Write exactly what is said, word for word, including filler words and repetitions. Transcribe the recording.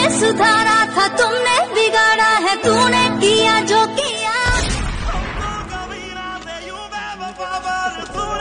सुधारा था तुमने बिगाड़ा है, तूने किया जो किया।